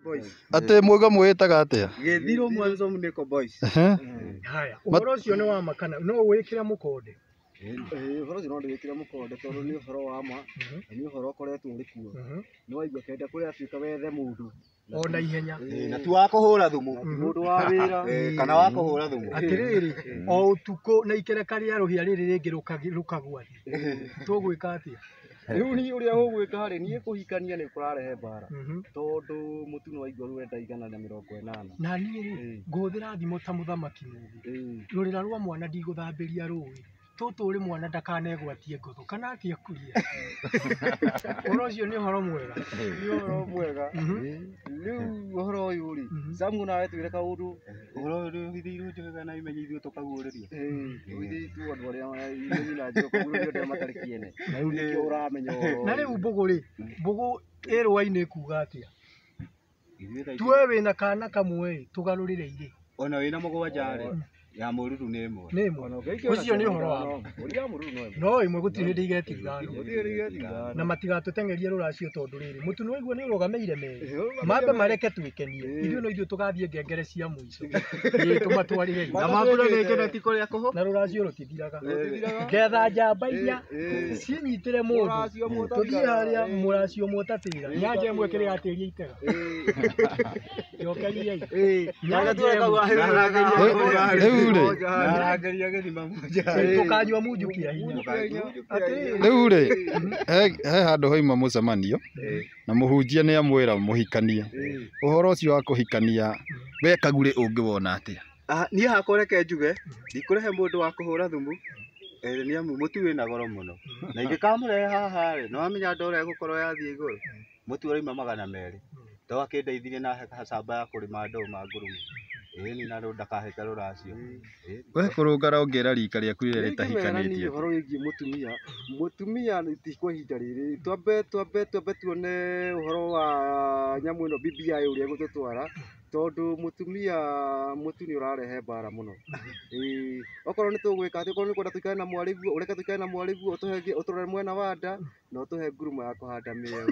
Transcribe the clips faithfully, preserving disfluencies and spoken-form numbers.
Ate mwiga mwitaga atia? Githiro Mwanzo Mneko Boys. Haya, uhoro ucio ni wa makana no wikira mukonde. Eh, uhoro ucio no ndwikira mukonde tondu ni uhoro wa ma, ni uhoro ukoretwo uri kuo. Ni waigua kenda kuria atuika wethe mundu. Ona ihenya. Na tu wa kuhura thumu, mundu wa wira kana wa kuhura thumu. Atiriri, o utuko na ikereka ria ruhia riri ringi rukagwa. Tugwika atia? Riu ni uria ugwika hari nie kuhikania ni kurarehe bara tondu mutuno wa iguru wenda igana na mirongo inana na ni ri nguthira thimo ta muthamaki mugi rurira rwa mwana ndiguthambiria rui tutu uri mwana ndakanegwatie nguthu kana atia kuria oro ucio ni uhoro mwega ni uhoro mwega riu uhoro uyu ri Samu na wetu ire kaundu uhoro uyu hithiru njega na imenyi ithu tukaguriria eh tu andu aria imenyi na njoko kaguriria ndio matari kiene na riu nikio uramenya uhoro na riu mbugu ri mbugu irwa-ini kuga atia tuwe wina kana kamwe tugarurire ire ona wina mugwanja ri ya mururu ni imwe ni imwe ucio ni uhoro wa uria mururu no imwe no imwe gutiri hindi igetigana na matigatutengerie ruracio tondu riri mutunu waigua ni urugameire meri mambe mareke twikenie ithuĩ no ithuĩ tugathie ngengere cia muico ni tumatwarire na mambura ngengere ti kuria kuho na ruracio rutithiraga ngetha njamba iria cinyitire mundu tuthie haria muracio mwotatira nyanja imwe kiri atiria itega yokerie eh nyanja imwe Narageria githima moja. Tukanywa munjukia hinya. Riu ri he handu hoima mucemanio na muhunjia ni amwira muhikanie. Uhoro ucio wa kuhikania we kagure ungiwona atia? Ah ni hakoreke njuge ndikurehe mundu wa kuhura thumu eh ni amu mutu wina goro muno na ingikamure haha ri no amenya ndore gukorwo yathie iguru mutu uraima magana meri to akindeithirie na hacamba ya kurima nduma ngurumu eh ni na ndakaheka ruracio we kurungara ongera rika riaku rire ritahikanĩtie uhoro wĩgiĩ mutumia mutumia ti kwa ihinda rĩrĩ twambe twambe twambe tuone uhoro wa nyamu ĩno B B I uria gũtũtwara tondu mutumia mutu ni urarehe bara muno eh okorwo ni tugwika ati okorwo ni kwenda tuikare na mwariguo ureke tuikare na mwariguo utuhe uturore mwena wa nda na utuhe ngurumo ya kuhanda mĩeo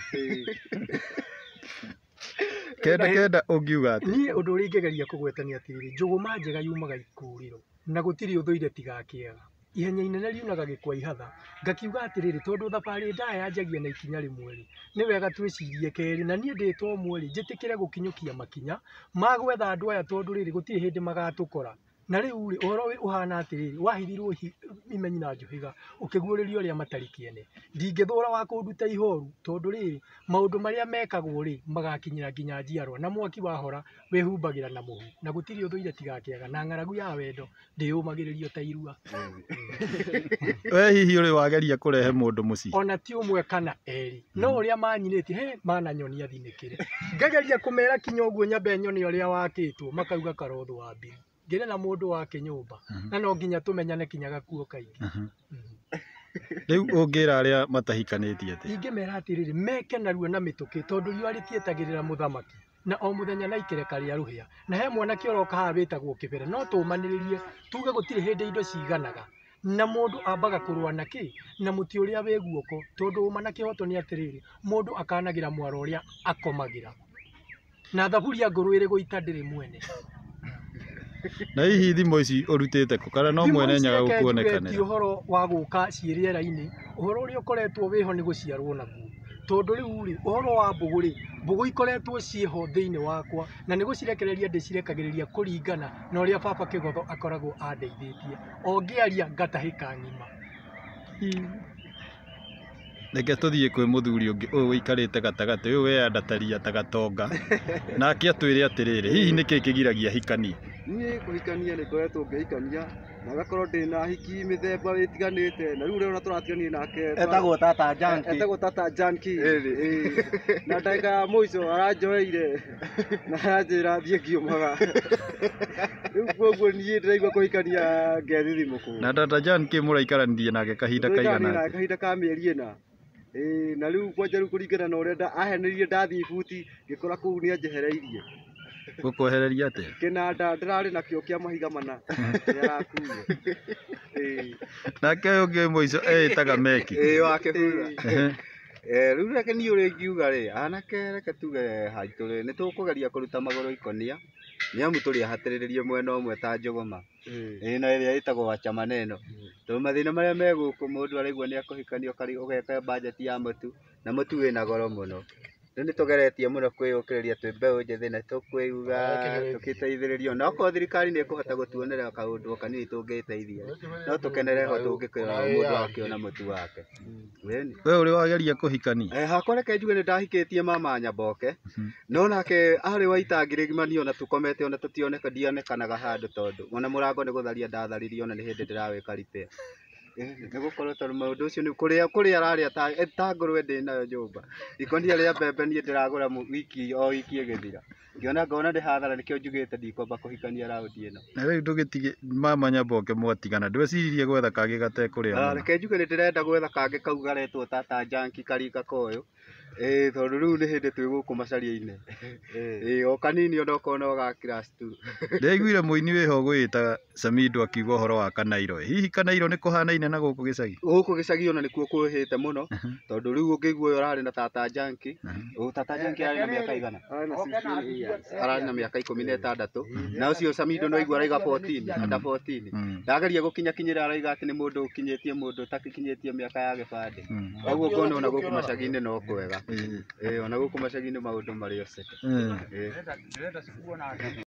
kenda kenda ungiuga ati ni undu uri ngegeria kugwetania atiriri njuguma njega yumaga ikuriro na gutiri uthuire tiga kiega ihenya inene riunaga gikwa ihatha ngakiuga atiriri tondu thabari ndaya yanjagia na ikinya rimwe ri ni wega twicirie keri na nie nditwo mweri njitikire gukinyukia makinya magwetha andu aya tondu riri gutiri hindi magatukora na riu ri uhoro uhana atiriri wahithirwo imenyi na njuhiga ukiguuririo ria matari kiene ndingithura wa kunduta ihoru tondu riri maundu maria mekagwo ri magakinyira nginya njiarwa na mwaki wahora wehumbagira na muhu na gutiri uthuire tigakiaga na ng'aragu ya wendo ndiyumagiririo ta irua we hihi uri wageria kurehe mundu muci ona ti umwe kana eri no uria manyinitie he mana nyoni athinikire ngageria kumera kinya uguo nyambe nyoni uria wakitwo makauga karotho wa mbiri ngire na mundu wake nyumba na no nginya tumenyane kinya gakuo kaingi riu ungira aria matahikanĩtie ati ingimera atiriri meke naruo na mituki tondu riu aritietagirira muthamaki na o muthenya na ikereka ria ruhia na he mwana kioroka ha witagwo kibere no tumaniririe tuge gutire hindi indo ciganaga na mundu ambaga kurwa naki na muti uria wi guoko tondu uma na kihoto ni atiriri mundu akanagira mwaro uria akomagira na thaburia nguru iri guita ndiri mwene na hihi thimo ici urutite ku kana no mwene nyaga gukuonekanira ti uhoro wa guka ciiriera-ini uhoro uria ukoretwo wiho ni guciarwo naguo tondu riu ri uhoro wa mbugu ri mbugu ikoretwo ciho thiini wakwa na ni gucirekereria ndicirekagiriria kuringana na uria baba Kigotho akoragwo andeithitie o ngiaria ngatahika ng'ima reke tuthie kwi muthuri ungi uyu wikarite gatagati uyu weyandataria ta gatonga nake atwire atiriri hihi niki kigiragia hikanie nie kuhikania ni koretwo ngihikania na gakorwo ndina hiki mithemba witiganite na riu rero turatigania nake etagwo tata Janki etagwo tata Janki na ndagika ya muico aranjoeire na aranjira thie ngiumaga riu koguo nie ndiraigua kuhikania ngethithimuku na tata Janki muraikaranirie nake kahinda kaigana na kahinda ka mieri ina eh na riu kwanja riu kuringana na uria ahenirie ndathi buti ngikora kuu ni anjehereirie gukwehereria atia kinanda ndirari na kio kia mahiga mana yarakuire eh nake ungi muico etaga Meki eh wake hura Eh, riu reke ni uri ngiuga ri anake reke tuge haitå nä tå kå geria kå ruta magå rå ikonia nä amu tå rä ahatärä mwena å mwe ta njågåma ä no ä rä a ä tagwo wacha maneno tondå mathä na marä a me gå kå må ndå araigua nä akå hikania å geka mbanjeti ya må tu na må tu wä na goro må no rä u nä tå geretie må no kwä å kä rä ria twä mbeå njethä na tå kwä uga tå kä teithä rä rio na okorwo thirikari nä ä kå hota gå tuonera kaå ndå kanini tå ngä teithia no tå kenere ho tå ngä kä rora må ndå akä ona må tu wake we å rä wageria kå hikania hakwa reke njuge nä ndahikä tie mama nyamboke no nake arä wa itangä rä gimanio na tå komete ona tå tioneka ndionekanaga handå tondå ona må rango nä gå tharia ndatharirie ona nä hä ndä ndä rawä ka ripea nä gå korwo tondå maå ndå å cio kå rä ararä a ta ngå rwe ndä nayo nyå mba ikonia rä a mbembe niä ndä ragå ra wiki o wiki ä gä thira ngäona ngona ndä hathara nä kä o njugä te ndikwamba kå hikania raũndi ä no na rä u ndå gä tigä mama nyamboke mwatigana ndweciririe gwetha kangä gatekå rä a reke njuge nä ndä renda gwetha kangä kau garetwo tata janki karika koyå ä tondå rä u nä hä ndä twä gå kå macaria-inä ä o kanini ona okorwo no ga class two ndaiguire mũini wĩ ho gwĩta Samido akiuga ũhoro wa Kanairo hihi Kanairo nĩ kũhanaine na gũkũ gĩcagi gũkũ gĩcagi ona nĩkuo kũhĩte mũno tondũ rĩu ũngĩigua ũyũ ũrarĩ na tata janki tata janki ararĩ na mĩaka igana ararĩ na mĩaka ikũmi na ĩtandatũ na ũcio Samido no aigua araiga fourteen under fourteen ndageria gũkinyakinyĩra araiga atĩ nĩ mũndũ ũkinyĩtie mũndũ ũtakinyĩtie mĩaka ya gĩbandĩ koguo ngona ona gũkũ macagi-inĩ no kwega ĩ ona gũkũ macagi-inĩ maũndũ marĩ o ceke